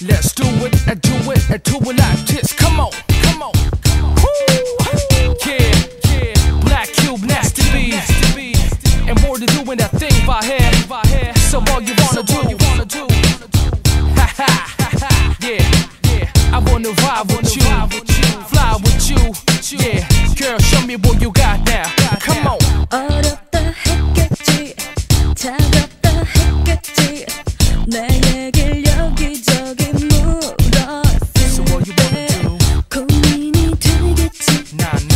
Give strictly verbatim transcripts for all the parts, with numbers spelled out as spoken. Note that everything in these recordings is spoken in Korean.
Let's do it and do it and do it like this. Come on, come on, come on. Woo. Yeah, yeah. Black Cube, Nasty B, and more to doing that thing by head. So all you wanna do, you wanna do. Ha ha, yeah, yeah. I wanna ride with you, fly with you. Yeah, girl, show me what you got now. Come on. 어렵다 했겠지, 차갑다 했겠지. 내 얘길 여기저기 물었을 때 고민이 되겠지,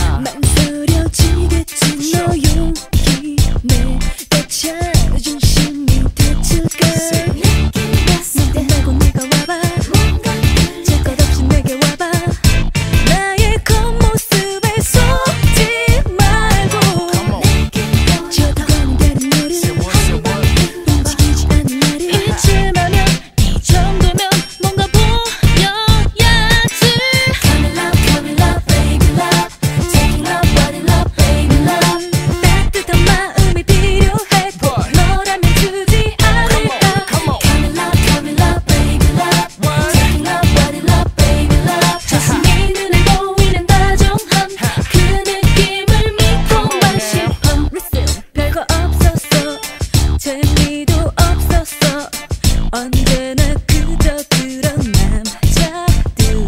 망설여지겠지. 너 용기 내가 자존심이 다칠까. 넌 말고 내가 와봐, 질 것 없이 내게 와봐. 나의 겉모습에 속지 말고 쳐다보는 다른 너를 움직이지 않는 나를 이쯤하면 이 정도면 뭔가 보여야지. Come in love, come in love, baby love. Taking love, body love, baby love. 따뜻한 마음이 필요했고 너라면 주지 않을까. Come in love, come in love, baby love. Taking love, body love, baby love. just 네 눈에 보이는 다정함, 그 느낌을 믿고만 싶어. Listen, 별거 없었어, 재미도 없었어. 언제나 그저 그런 남자들.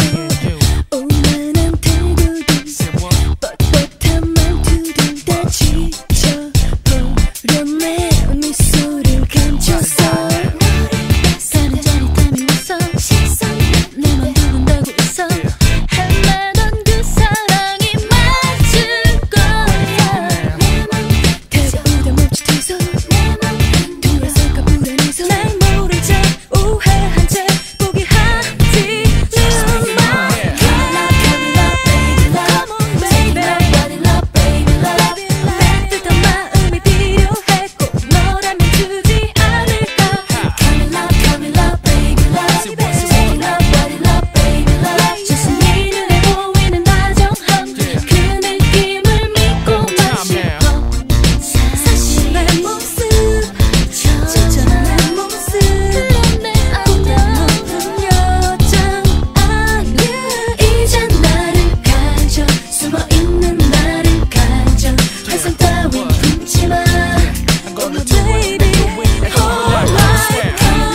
오만한 태도들, 뻣뻣한 말투들 다 지쳐버려. 내 미소를 감췄어. 다른 짜릿함이 왔어. 내 맘 두근대고 있어. 헤매던 그 사랑이 맞을 거야. 다가오다 멈춘 두 손, 돌아설까 불안해서 날 모른 채 우회한 채 포기하지 마. Come in love, baby love. Come on, baby love, baby love. 따뜻한 마음이 필요했고 너라면 주지 않을까. Come in love, come in love, baby love. Taking love, body love, baby love. just 네 눈에 보이는 다정함, 그 느낌을 믿고만 싶어. 사실 내 모습, 진짜 내 모습, 내 아름다운 여장 아니야. 이제 나를 가져, 숨어있는 나를 가져. 환상 따윈 품지 마. Oh my baby, oh my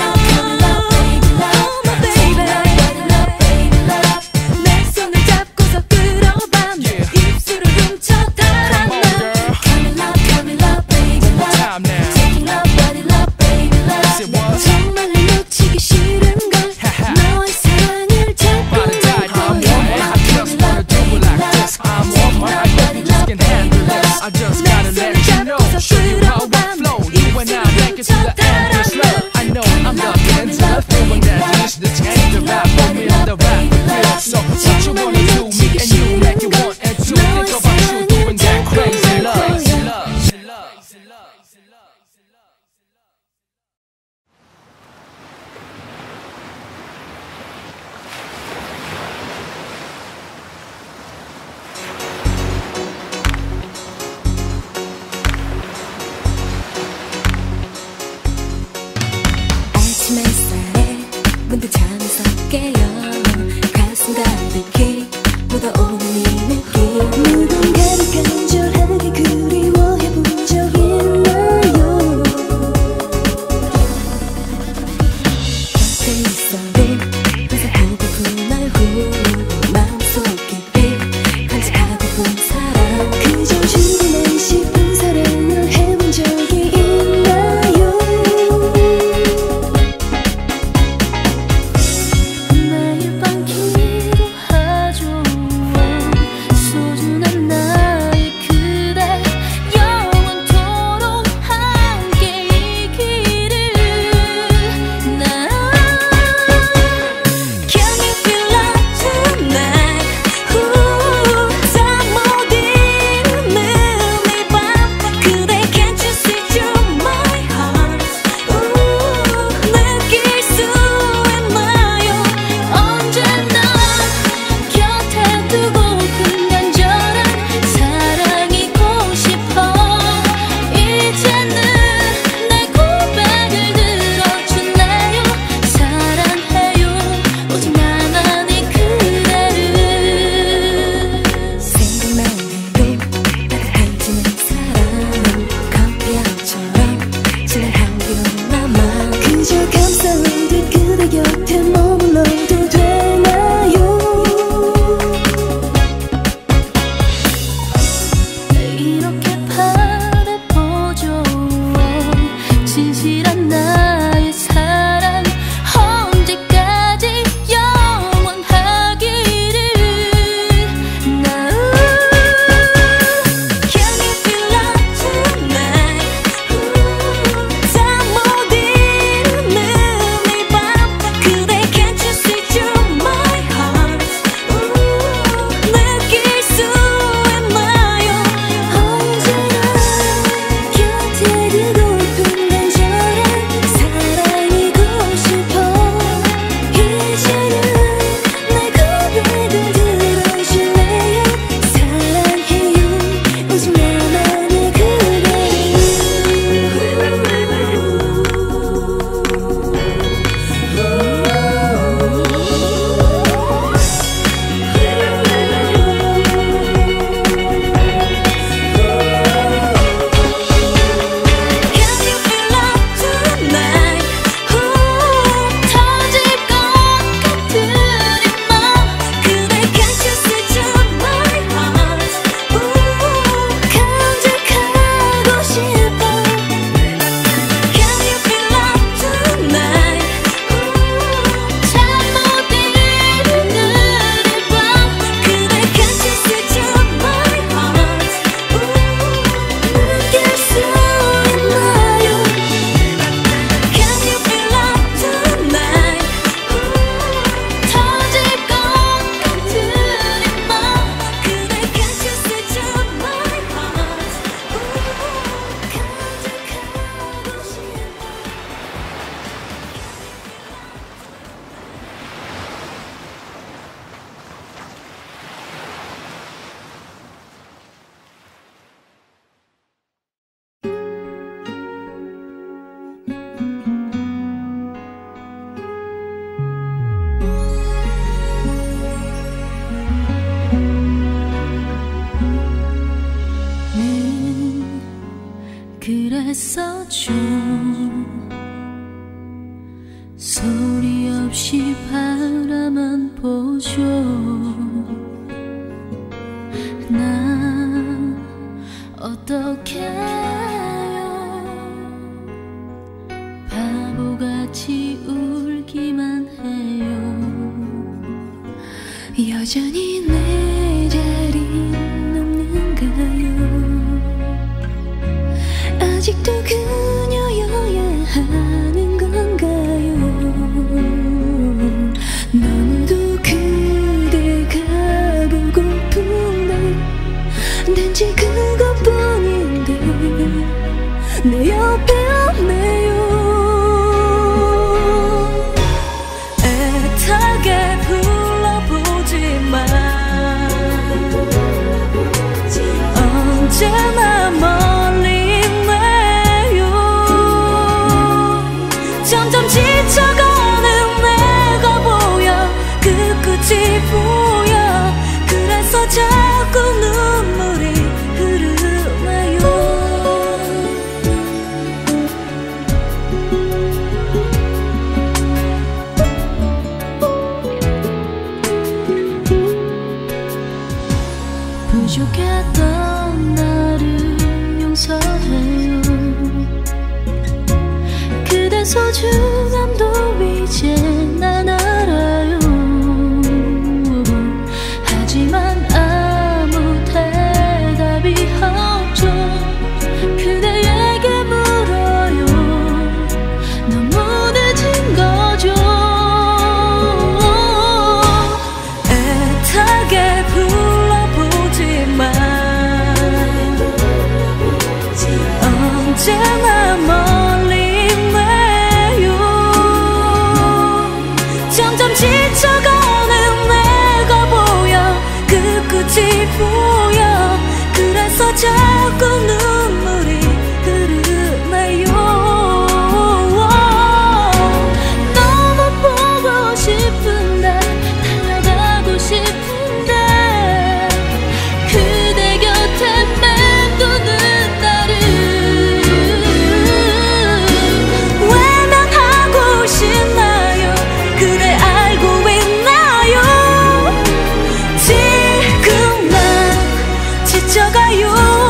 God. 내 손을 잡고서 끌어봐. 내 입술을 훔쳐 달아나. Come in love, come in love, baby love. Taking love, body love, baby love. 내 정말 날 놓치기 싫은 걸, 너의 사랑을 잡고 날 거야. Come in love, baby love. Taking love, body love, baby love. I just gotta let you know, show you how I flow. You and I make it to the end this love. I know I'm the end to the feeling that is the change the rap for me the rap feel. So what you wanna do, me and you make it one and two. Think about you doing that crazy love. 아침 햇살에 문득 잠에서 깨어 가슴 가득히 묻어오는 이 느낌. 누군가를 간절하게 그리워해본 적 있나요? 곁에 있어도 항상 보고픈 날 후 마음속 깊이 간직하고픈 사람. 그저 주고만 싶은 사랑을 해본 적이 있나요? 매일 밤 기도하죠. 있어줘. 소리 없이 바라만 보죠. 난 어떡해요. 바보같이 울기만 해요. 여전히 내 자리는 없는가요. 아직도 그녀여야 하는 건가요. 너무도 그대가 보고픈데 단지 그것뿐인데 내 옆에 없네요. 애타게 불러보지만 언제나 멀리 있네요. 점점 지쳐가는 내가 보여. 그 끝이 보여. 그래서 자꾸 눈물이 흐르나요. 부족했던 나를 용서해요. 그대 소중함도 이제 난 알아요. 하지만 아무 대답이 없죠. 그대에게 물어요. 너무 늦은 거죠. 애타게 불러보지만 언제나 멀리 있네요. 점점 지쳐가는 내가 보여. 그 끝이 보여. 그래서 자꾸 눈물이 흐르나요. 너무 보고 싶은데 달려가고 싶은데 그대 곁에 맴도는 나를 외면하고 싶나요. 그래 알고 있나요. 지금 난 지쳐가요.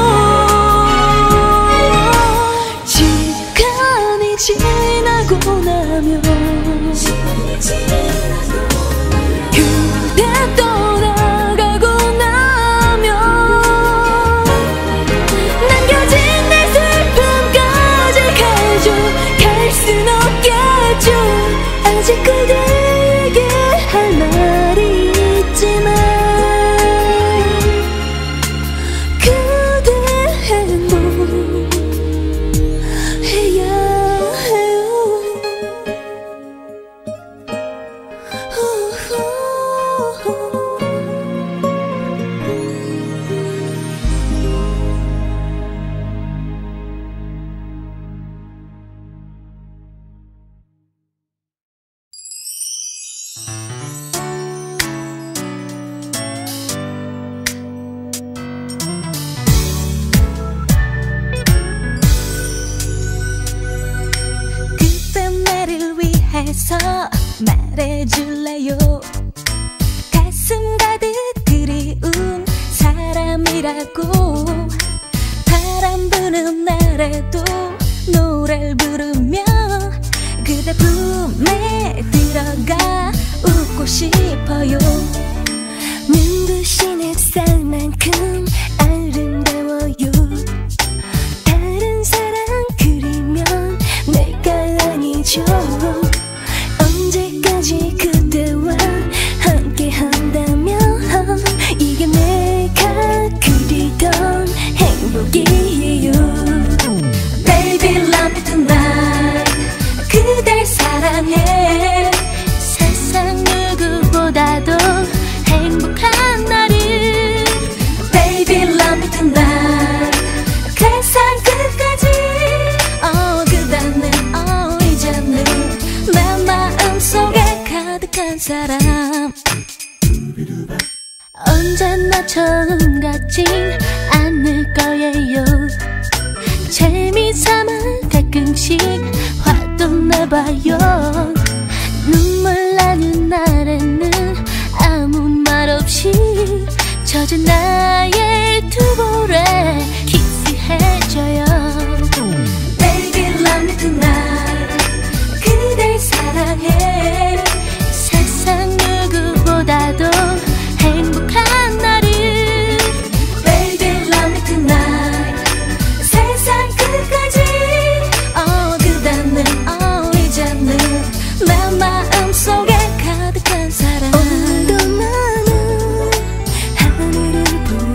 시간이 지나고 나면 그대 떠나가고 나면 남겨진 내 슬픔까지 가져갈 순 없겠죠. 아직 그대에게 할 말이 있지만 그대 행복해야 해요. 그대 나를 위해서 말해줄래요. 가슴 가득 그리운 사람이라고. 바람 부는 날에도 노래를 부르며 그대 품에 들어가 웃고 싶어요. 눈부신 햇살만큼 아름다워요. 다른 사람 그리면 내가 아니죠. 언제까지 그대와 함께 한다면 이게 내가 그리던 행복이에요. Baby love me tonight. 그댈 사랑해. 세상 누구보다도 행복한 나를. Baby love me tonight. 세상 끝까지 어 그다는 어 이제는 내 마음속에 가득한 사람. 언제나 처음 같진 않을 거예요. 재미삼아 가끔씩 화도 내봐요. 눈물 나는 날에는 아무 말 없이 젖은 나의 두 볼에 키스해줘요. Baby love me tonight. 그댈 사랑해. 세상 누구보다도 행복한 나를. Baby love me tonight. 세상 끝까지 어 그다는 어 이제는 내 마음속에 가득한 사랑. 오늘도 나는 하늘을 보고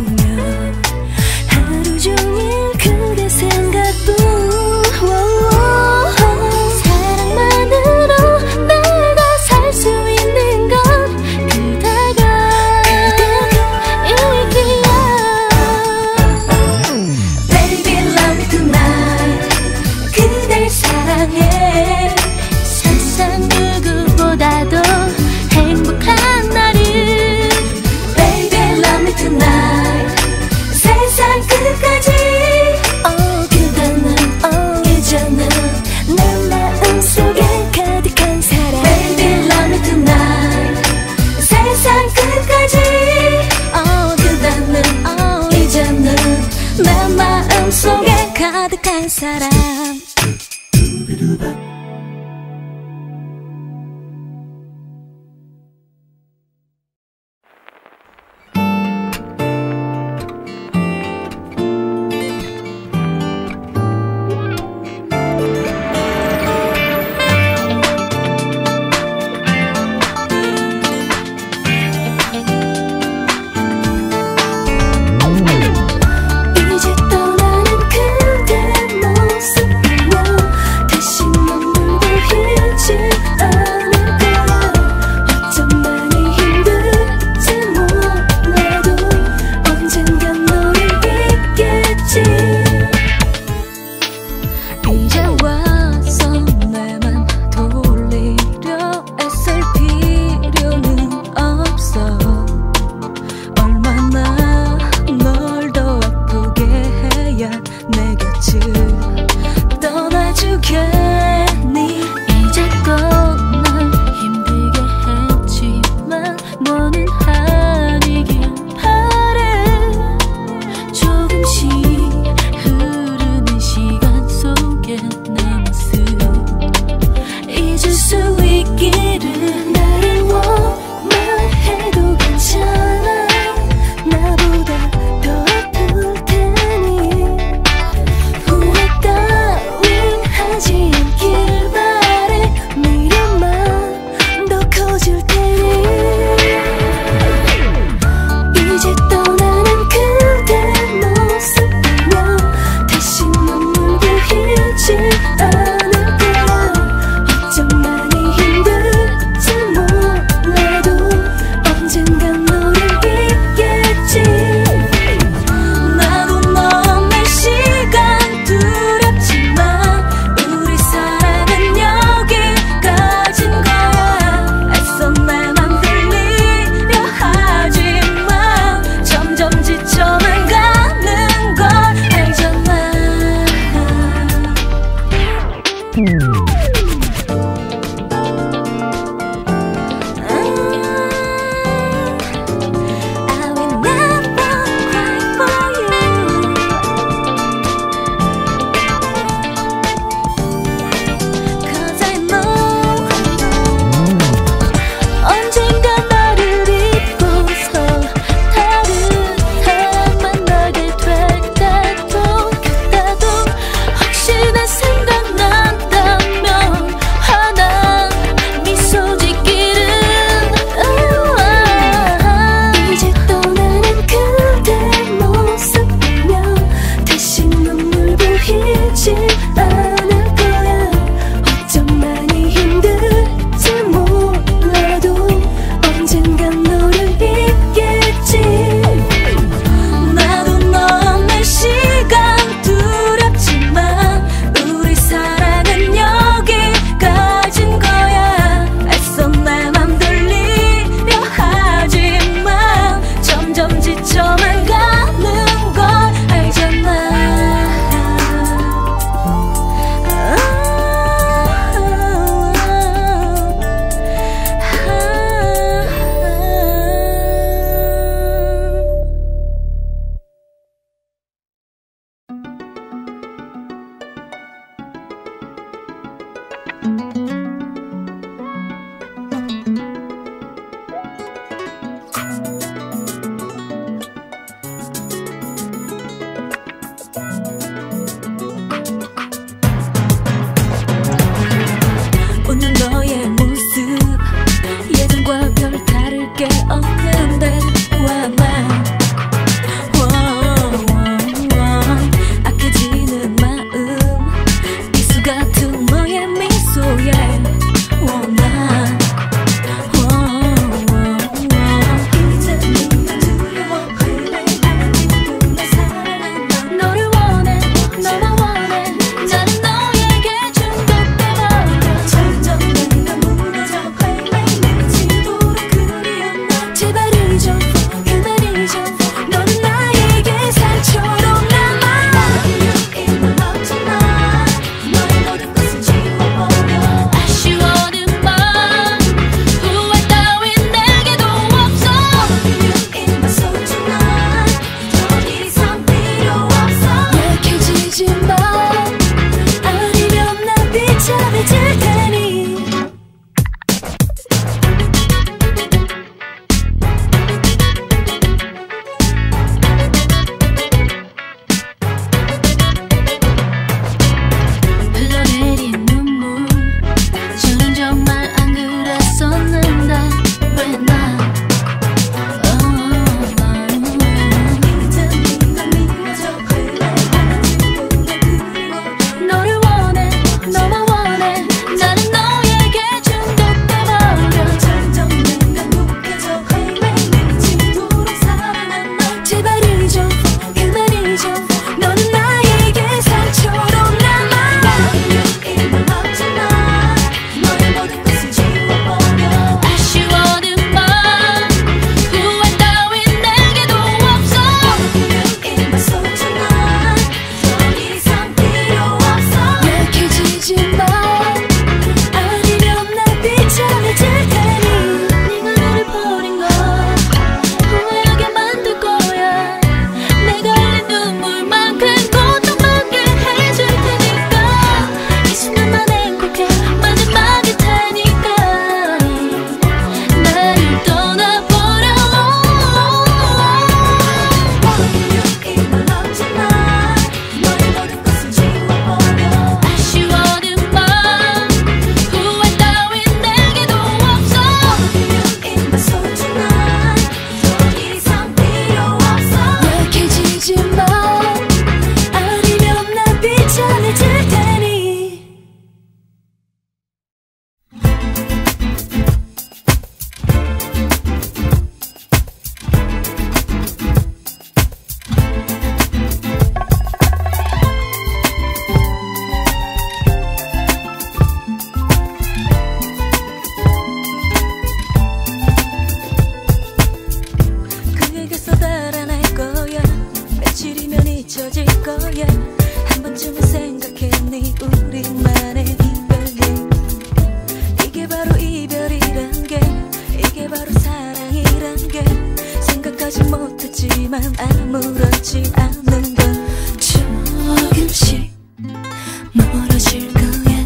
아무렇지 않은 건 조금씩 멀어질 거야.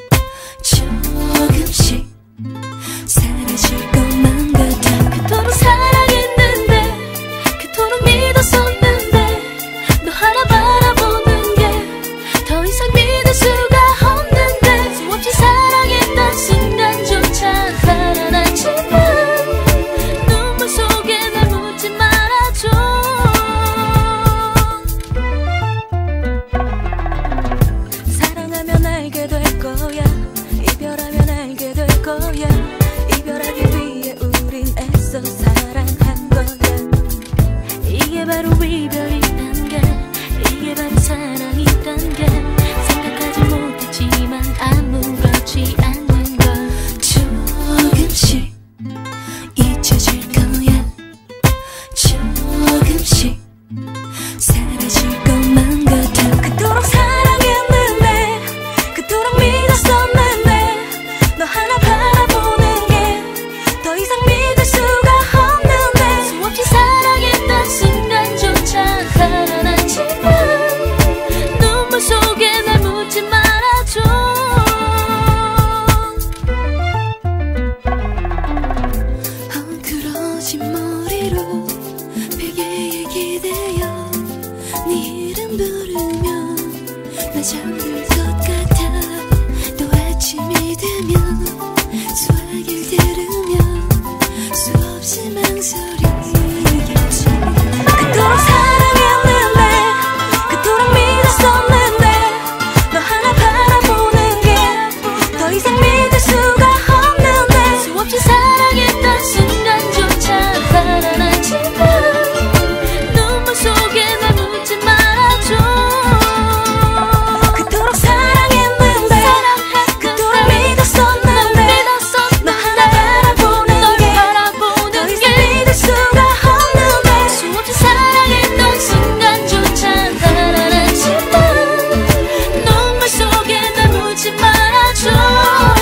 조금씩 사라질 것만 같아. 그토록 사랑했는데 그토록 믿었었는데 너 하나 바라보는 게 더 이상 믿을 수가 없는데 수없이 사랑했던 순간조차 살아났지만 눈물 속에 날 묻지 말아줘. 사랑하면 알게 될 거야. 이별하면 알게 될 거야. 이별하기 위해 우린 애써 사랑한 거야. 이게 바로 이별이란 게, 이게 바로 사랑이란 게 생각하지 못했지만 아무렇지 않은 걸 조금씩 잊혀질 거야. 조금씩 사라질 것만 같아. 그토록 사랑했는데 그토록 믿었었는데 너 하나 바라보는 게 더 이상 믿을 수가 없는데 수없이 사랑했던 순간조차 살아났지만 눈물 속에 날 묻지 말아줘. 헝클어진 머리로 베개에 기대어 네 이름 부르면 나 잠들 것 같아. 또 아침이 되면 수화기를 들으면 수없이 망설이겠지. 그토록 사랑했는데 그토록 믿었었는데 너 하나 바라보는 게 더 이상 믿을 수가 없는데 수없이 사랑했던 순간조차 살아났지만 눈물 속에 날 묻지 말아줘. 그토록 사랑했는데 그토록 믿었었는데 너 하나 바라보는 게 더 이상 믿을 수가 없는데 수없이 사랑했던 순간조차 살아났지만 눈물 속에 날 묻지 말아줘.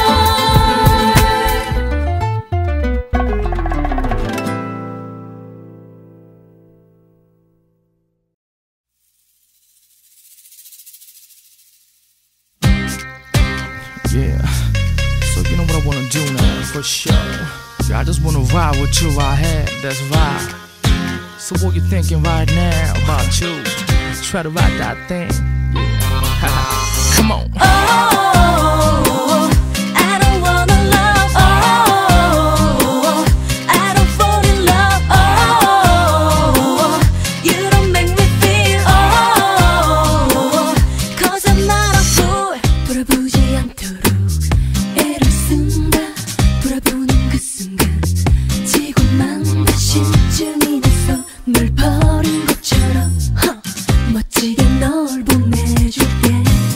Yeah, so you know what I wanna do now, for sure. Yeah, I just wanna vibe with you right here, that's vibe. So what you thinking right now about you? Try to ride that thing, yeah. Come on. Oh, I don't wanna love. Oh, I don't fall in love. Oh, you don't make me feel. Oh, cause I'm not a fool. 돌아보지 않도록 애를 쓴다. 돌아보는 그 순간 지고만 다시 심증이 나서 널 버린 것처럼 huh. 멋지게 널 보내줄게.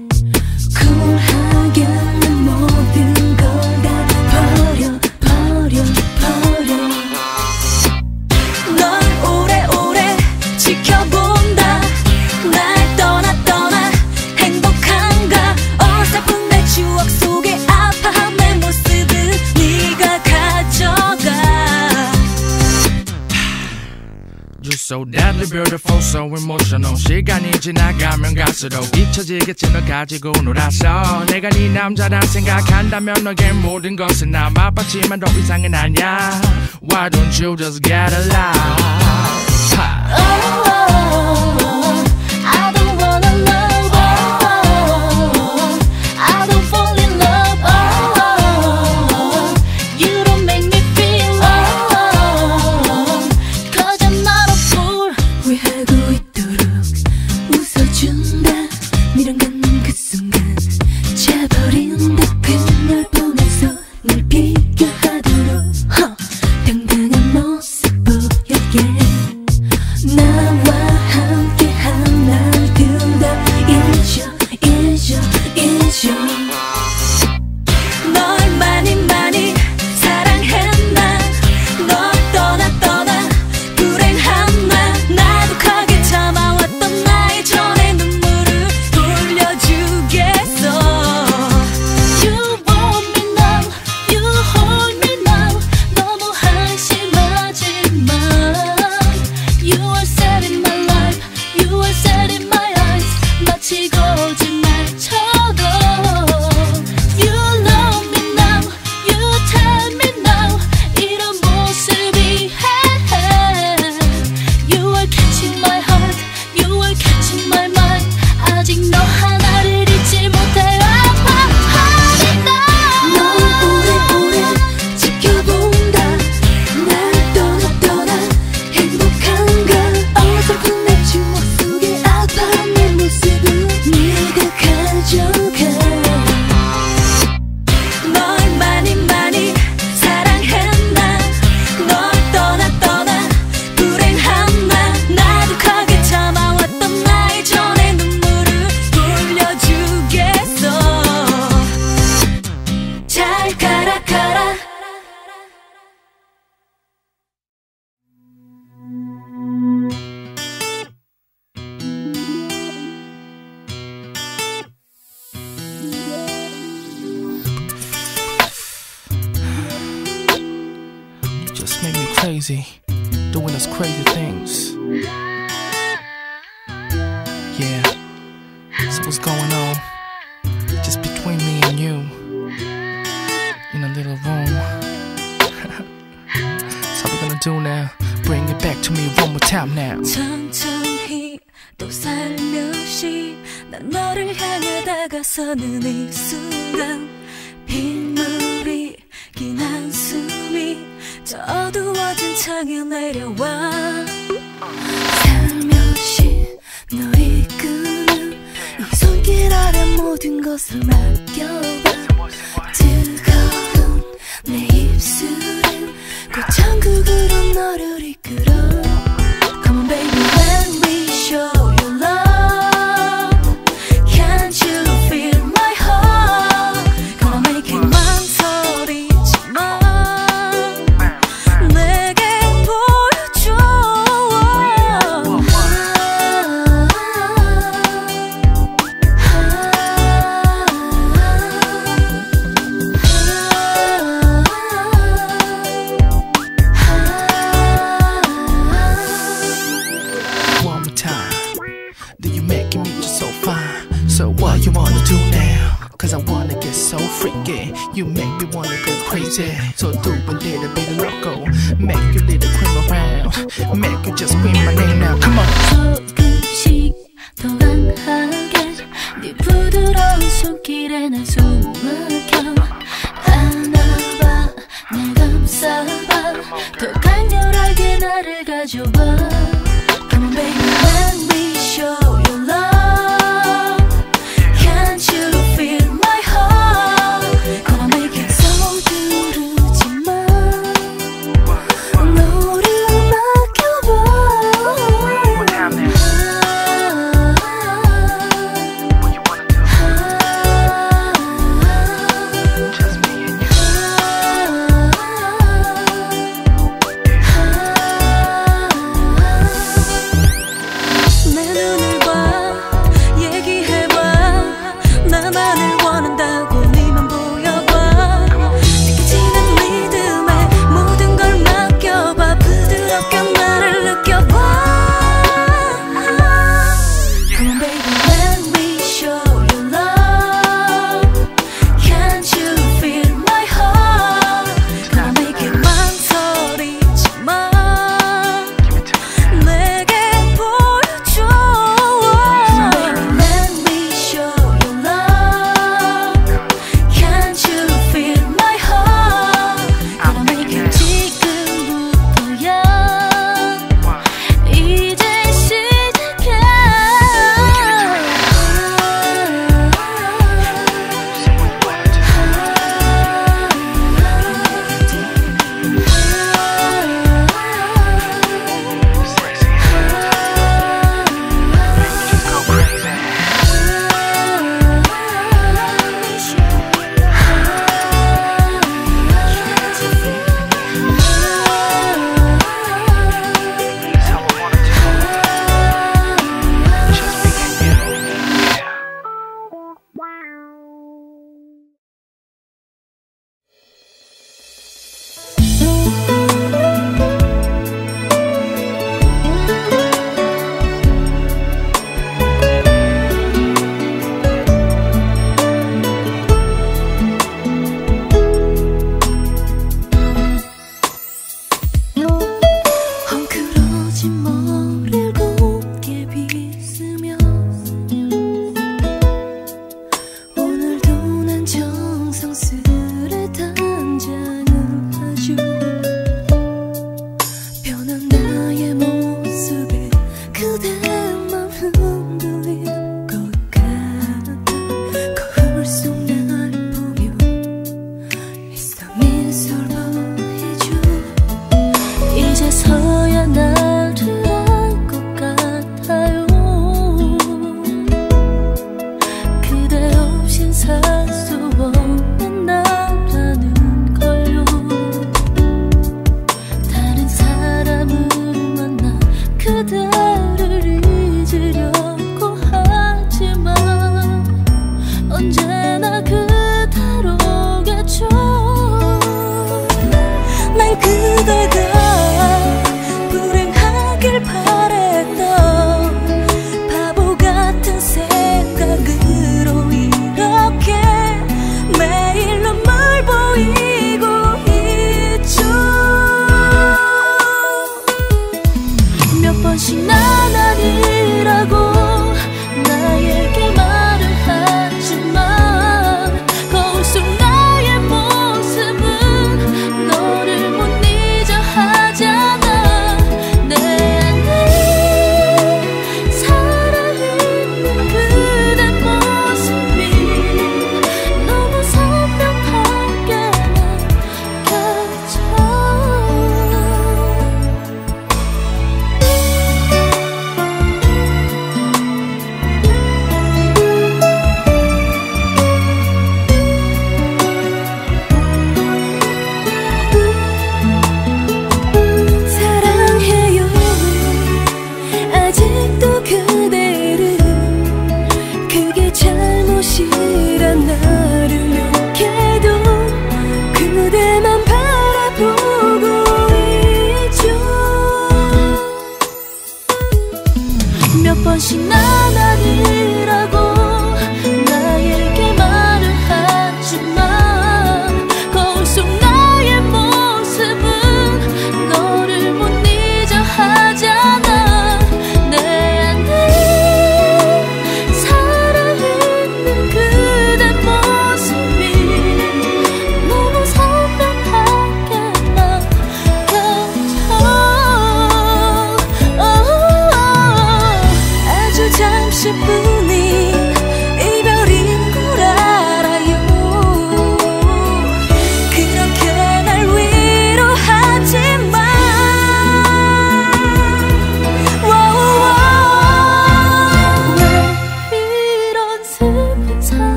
쿨하게 내 모든 걸 다 버려 버려 버려. 널 오래오래 지켜본다. 날 떠나 떠나 행복한가. 어설픈 내 추억 속에 아파한 내 모습은 네가 가져가. You're so deadly beautiful, so emotional. 시간이 지나가면 갈수록 잊혀지겠지 널 가지고 놀아서. 내가 네 남자라 생각한다면 너의 모든 것은 남아봤지만 더 이상은 아니야. Why don't you just get alive? Oh, I don't wanna love. Oh, I don't fall in love. Oh, you don't make me feel. Oh, cause I'm not a fool. 후회하고 있도록 웃어준다. 미련 갖는 그 순간 차버린다. 그녀를 보면서 날 비교하도록 huh. 당당한 모습 보여게. 나와 함께 just make me crazy, doing those crazy things. Yeah, so what's going on? Just between me and you, in a little room. That's how we're gonna do now. Bring it back to me one more time now. 천천히 또 살며시 난 너를 향해 다가서는 이 순간 빗물이 긴 한숨이 저 어두워진 창에 내려와 살며시 너 이끄는 이 손길 아래 모든 것을 맡겨봐 뜨거운 내 입술은 곧 천국으로 너를 이끌어 Come on baby let me show you love Can't you feel my heart Come on make it 망설이지 마 내게 보여줘 One more time. Do you making me just so fine? So what you wanna do now? Cause I wanna get so freaky. You make me wanna go crazy. So do a little bit of loco. Make you little cream around. Make you just scream my name now. Come on. 조금씩 더 강하게 네 부드러운 손길에 날 숨막혀 안아봐 날 감싸봐 더 강렬하게 나를 가져봐 Come on baby let me show you love Can't you feel my heart Come on make it 서두르지 마 너를 맡겨봐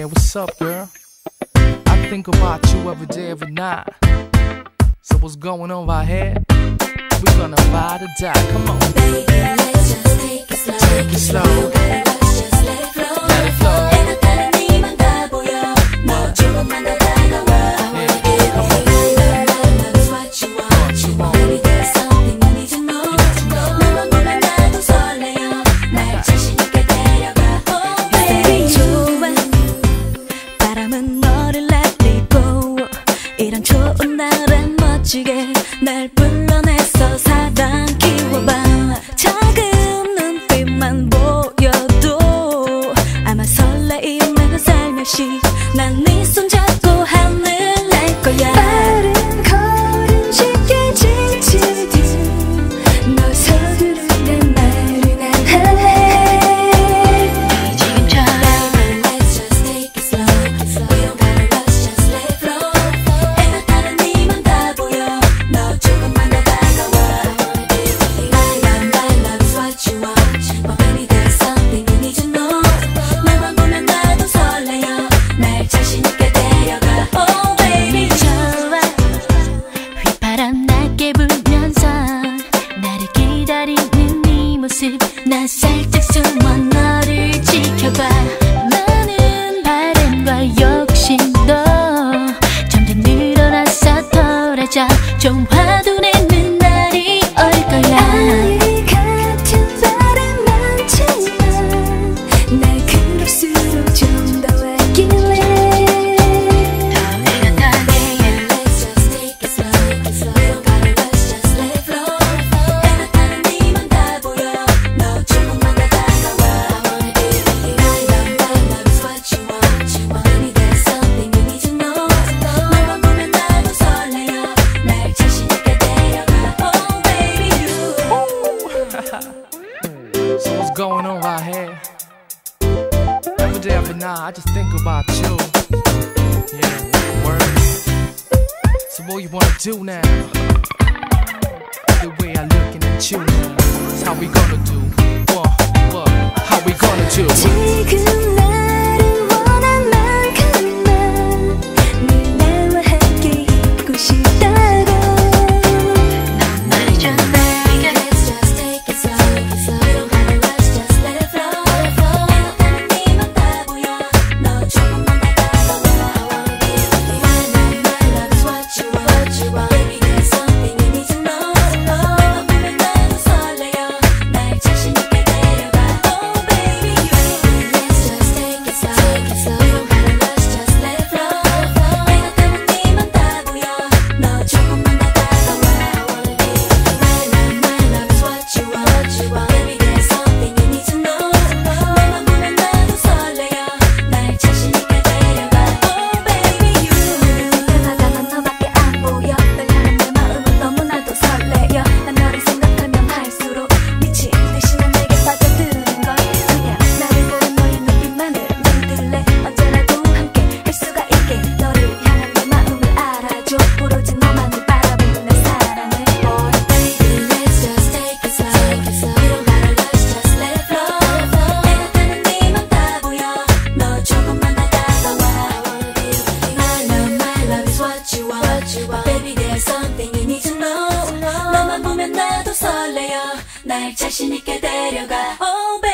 what's up, girl? I think about you every day, every night. So what's going on right here? We're gonna ride or die, come on. Baby, let's just take it slow. Take it slow. You gotta rush, just let it flow. Let it flow. 애가 다른 니만 다 보여. 너 조금만 더 다가와. I wanna give you my love, my love is what you want. Baby, there's something you need to know. 너만 보면 나도 설레요. 날 자신 있게 데려가. Oh baby, 좋아. 바람은 너를 날리고 이런 좋은 날에 멋지게 날 불러내서 사랑 키워봐. 작은 눈빛만 보여도 아마 설레이면서 살며시 난 네 손 잡고 하늘 날 거야. 빠른 걸음짓기에 지치듯 널 서두르는 말은 안 할래. 지금처럼 Let's just take it slow. We don't gotta rush, just let it flow. 애가 다른 니만 다 보여. 너 조금만 더 다가와. My love, my love is what you want. But baby, there's something you need to know. 너만 보면 나도 설레요. 날 자신 있게 데려가. Oh baby, 좋아. 휘파람 낮게 불면서 나를 기다리는 네 모습. 난 살짝 숨어 너를 지켜봐. 많은 바람과 욕심도 점점 늘어나서 돌아져. 좀 화도 내는 날이 올 거야. 아이 같은 바람 많지만 날 그럴수록 좀 더 아낄래. Let's just take it slow. We don't gotta rush, just let it flow. 애가 다른 니만 다 보여. 너 조금만 더 다가와. I wanna give you my love, my love is what you want. But baby, there's something you need to know. 너만 보면 나도 설레요. 날 자신 있게 데려가. Oh baby, you. So what's going on right here? Every day, every night, I just think about you. Yeah, word. So what you wanna do now? The way I'm looking at you now. How we gonna do? What, what, how we gonna do? 지금 나를 원한 만큼만 늘 나와 함께 있고 싶다고. 넌 말해줘 내게. Let's just take it slow. We don't gotta rush, just let it flow. 애가 다른 니만 다 보여. 너 조금만 더 다가와. I wanna give you my love, my love is what you want. Baby, there's something you need to know. 너만 보면 나도 설레요. 날 자신 있게 데려가. Oh baby, you. Let's just take it slow. We don't gotta rush, just let it flow. 애가 다른 니만 다 보여. 너 조금만 더 다가와. I wanna give you my love, my love is what you want. Baby, there's something you need to know. 너만 보면 나도 설레요. 날 자신 있게 데려가. Oh baby, you. 그러다가 난 너밖에 안 보여. 널 향한 내 마음은 너무나도 설레요. 난 너를 생각하면 할수록 미친 듯이 난 내게 빠져드는 걸. 그냥 나를 보는 너의 눈빛만을 믿을래. 언제라도 함께 할 수가 있게. 너를 향한 내 마음을 알아줘. 오로지 너만을 바라보는 내 사랑을. Oh baby, let's just take it slow. We don't gotta rush, just let it flow. 애가 다른 니만 다 보여. 너 조금만 더 다가와. I wanna give you my love, my love is what you want. Baby, there's something you need to know. 너만 보면 나도 설레요. 날 자신 있게 데려가. Oh